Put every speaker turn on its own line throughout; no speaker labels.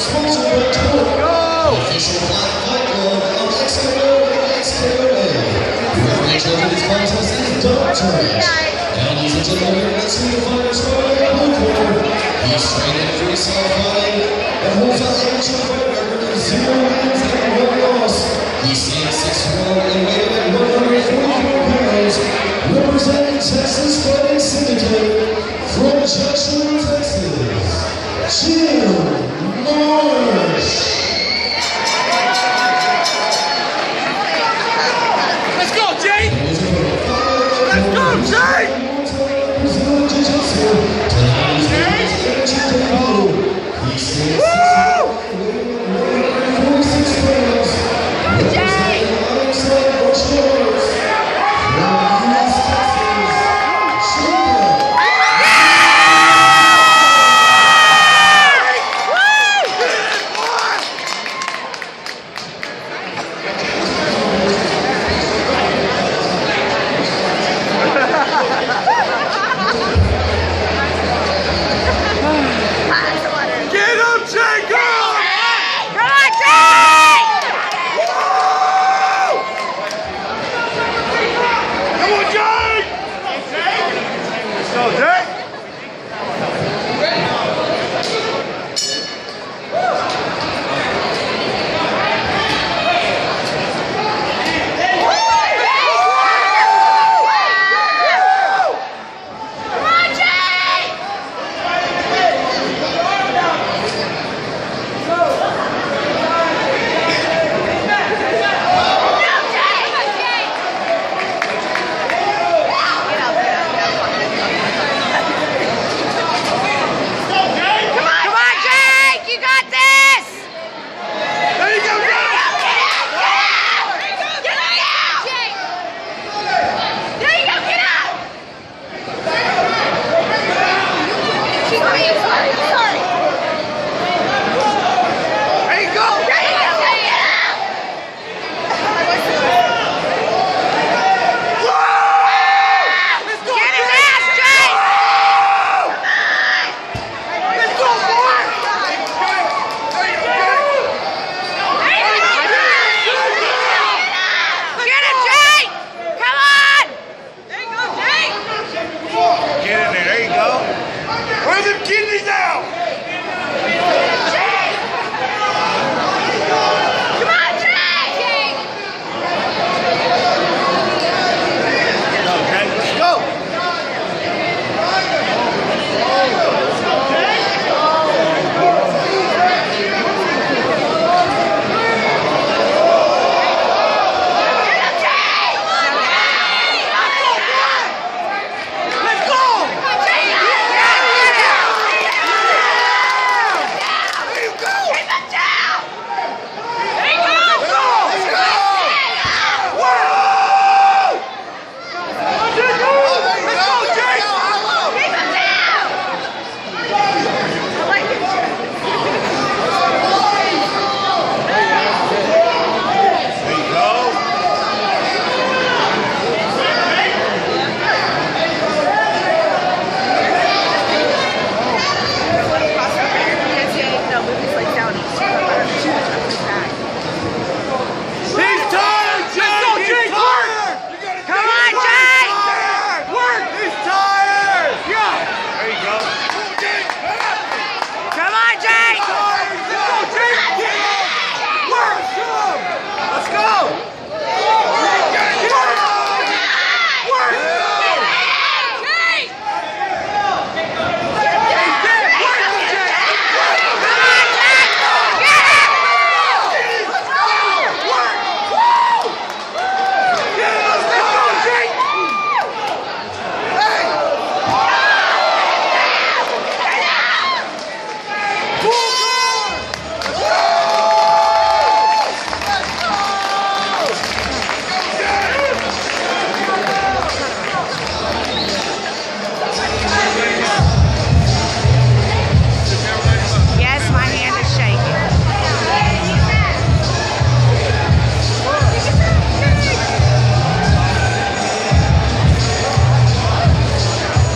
Official black fight club of XKOA. Referee judging this contest is Dr. And ladies and gentlemen, let's see the fighters fighting in the blue corner. He's trained in freestyle fighting and holds an amateur fight record of 0 wins and 1 loss. He stands 6'1" and weighing at 144 pounds, representing Texas Fighting Syndicate from Joshua, Texas, Jim Marsh.
Let's go, Jay! Let's go, Jay!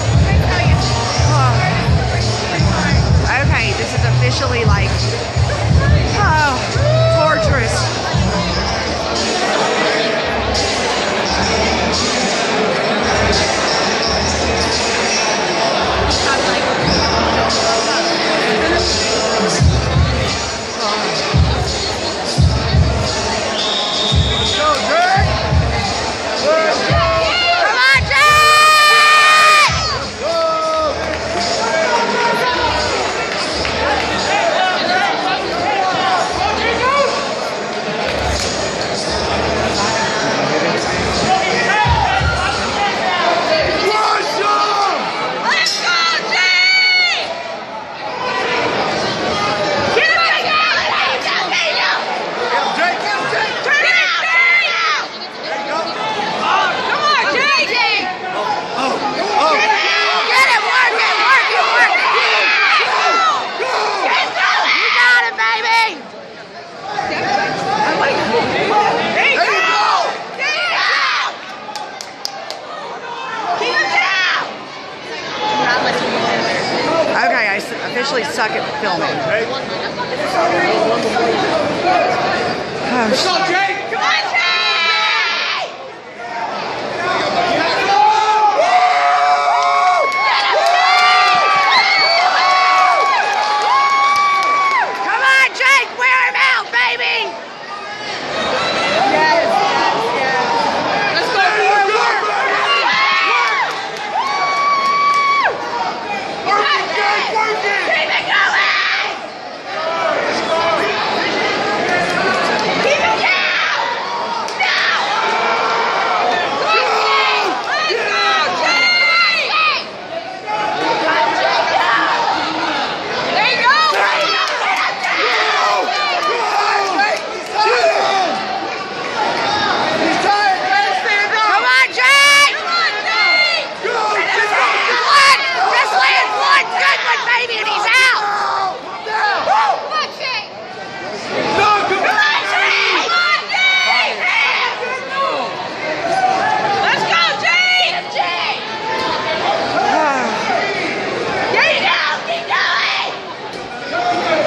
officially like suck at filming.
Let's go, Jake!
Come on, Jake! Come on, Jake! Wear him out, baby! Yes, yes, yes.
Let's go, work, work! Work it, Jake, work it!
Keep it going! Keep it down! No! Let's go, Jake! Come, Jake, go! There you go!
He's tired, man, stand up!
Come on, Jake! Come on, Jake!
Go,
One! Just land one good one, baby, and he's out! Come on, Jake!
No, come
Come
on!
on, Jake! Come on, Jake! Let's go, Jake! Jake! There you go! Keep going!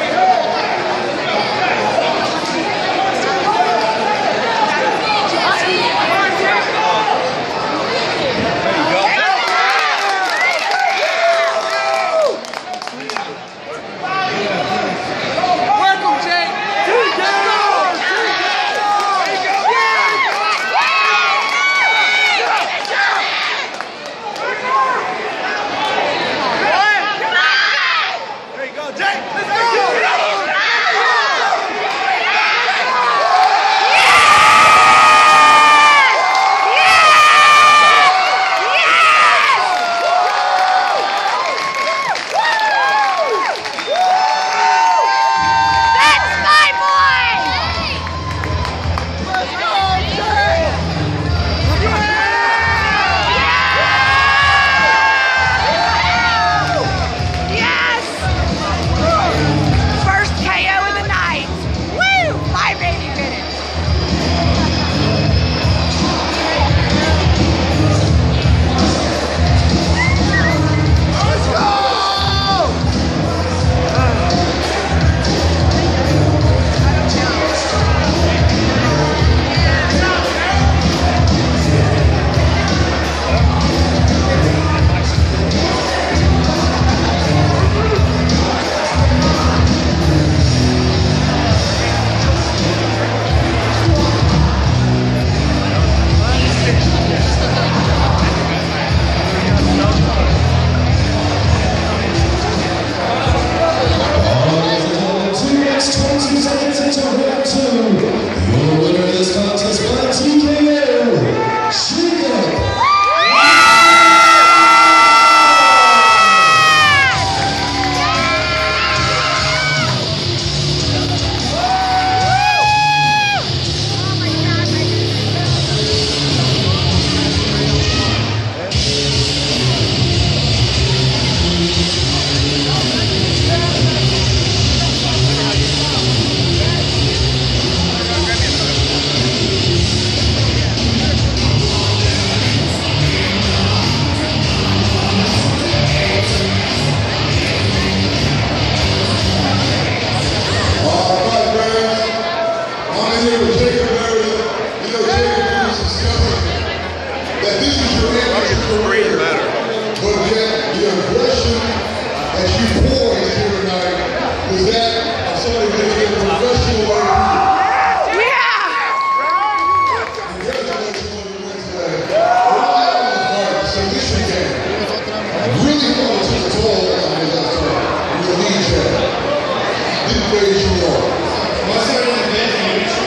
Work him, Jake! Let's go! There you go, Jake! Let's go!
That's my boy!
Let's go, Jake!
Yes! First KO of the night. Woo! 580 minutes.
Let's go!
Two next 20 seconds into round two. Your winner of this contest by TKO, Shriek. Didn't raise you all.